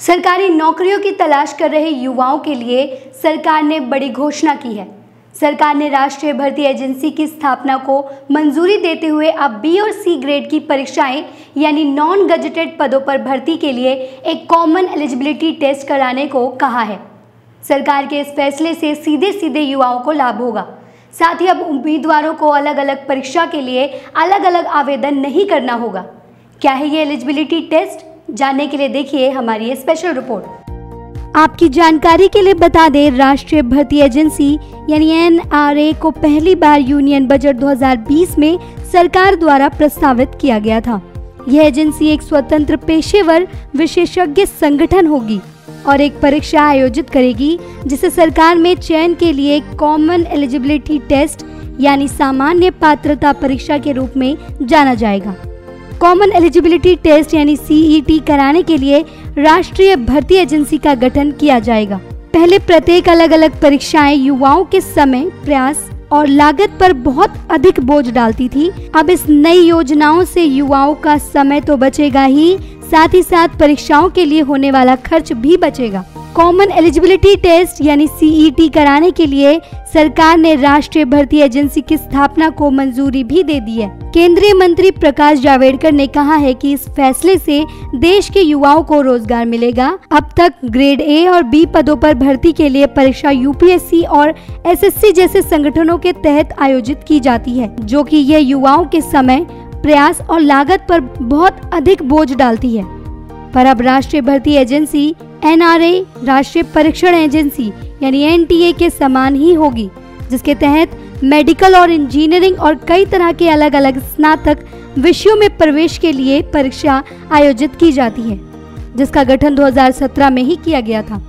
सरकारी नौकरियों की तलाश कर रहे युवाओं के लिए सरकार ने बड़ी घोषणा की है। सरकार ने राष्ट्रीय भर्ती एजेंसी की स्थापना को मंजूरी देते हुए अब बी और सी ग्रेड की परीक्षाएं यानी नॉन गजेटेड पदों पर भर्ती के लिए एक कॉमन एलिजिबिलिटी टेस्ट कराने को कहा है। सरकार के इस फैसले से सीधे सीधे युवाओं को लाभ होगा। साथ ही अब उम्मीदवारों को अलग अलग परीक्षा के लिए अलग अलग आवेदन नहीं करना होगा। क्या है ये एलिजिबिलिटी टेस्ट? जानने के लिए देखिए हमारी ये स्पेशल रिपोर्ट। आपकी जानकारी के लिए बता दें, राष्ट्रीय भर्ती एजेंसी यानी एनआरए को पहली बार यूनियन बजट 2020 में सरकार द्वारा प्रस्तावित किया गया था। यह एजेंसी एक स्वतंत्र पेशेवर विशेषज्ञ संगठन होगी और एक परीक्षा आयोजित करेगी जिसे सरकार में चयन के लिए कॉमन एलिजिबिलिटी टेस्ट यानी सामान्य पात्रता परीक्षा के रूप में जाना जाएगा। कॉमन एलिजिबिलिटी टेस्ट यानी सीईटी कराने के लिए राष्ट्रीय भर्ती एजेंसी का गठन किया जाएगा। पहले प्रत्येक अलग अलग परीक्षाएं युवाओं के समय, प्रयास और लागत पर बहुत अधिक बोझ डालती थी। अब इस नई योजनाओं से युवाओं का समय तो बचेगा ही, साथ ही साथ परीक्षाओं के लिए होने वाला खर्च भी बचेगा। कॉमन एलिजिबिलिटी टेस्ट यानी सीईटी कराने के लिए सरकार ने राष्ट्रीय भर्ती एजेंसी की स्थापना को मंजूरी भी दे दी है। केंद्रीय मंत्री प्रकाश जावड़ेकर ने कहा है कि इस फैसले से देश के युवाओं को रोजगार मिलेगा। अब तक ग्रेड ए और बी पदों पर भर्ती के लिए परीक्षा यूपीएससी और एसएससी जैसे संगठनों के तहत आयोजित की जाती है, जो कि ये युवाओं के समय, प्रयास और लागत पर बहुत अधिक बोझ डालती है। पर अब राष्ट्रीय भर्ती एजेंसी एनआरए राष्ट्रीय परीक्षण एजेंसी यानी एनटीए के समान ही होगी, जिसके तहत मेडिकल और इंजीनियरिंग और कई तरह के अलग अलग स्नातक विषयों में प्रवेश के लिए परीक्षा आयोजित की जाती है, जिसका गठन 2017 में ही किया गया था।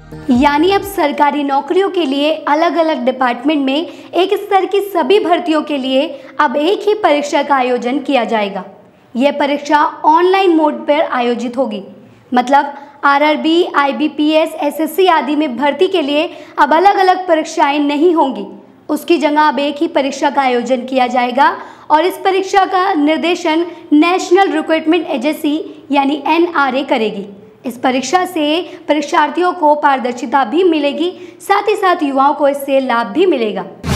यानी अब सरकारी नौकरियों के लिए अलग अलग डिपार्टमेंट में एक स्तर की सभी भर्तियों के लिए अब एक ही परीक्षा का आयोजन किया जाएगा। यह परीक्षा ऑनलाइन मोड पर आयोजित होगी। मतलब आरआरबी, आईबीपीएस, एसएससी आदि में भर्ती के लिए अब अलग अलग परीक्षाएं नहीं होंगी। उसकी जगह अब एक ही परीक्षा का आयोजन किया जाएगा और इस परीक्षा का निर्देशन नेशनल रिक्रूटमेंट एजेंसी यानी एनआरए करेगी। इस परीक्षा से परीक्षार्थियों को पारदर्शिता भी मिलेगी, साथ ही साथ युवाओं को इससे लाभ भी मिलेगा।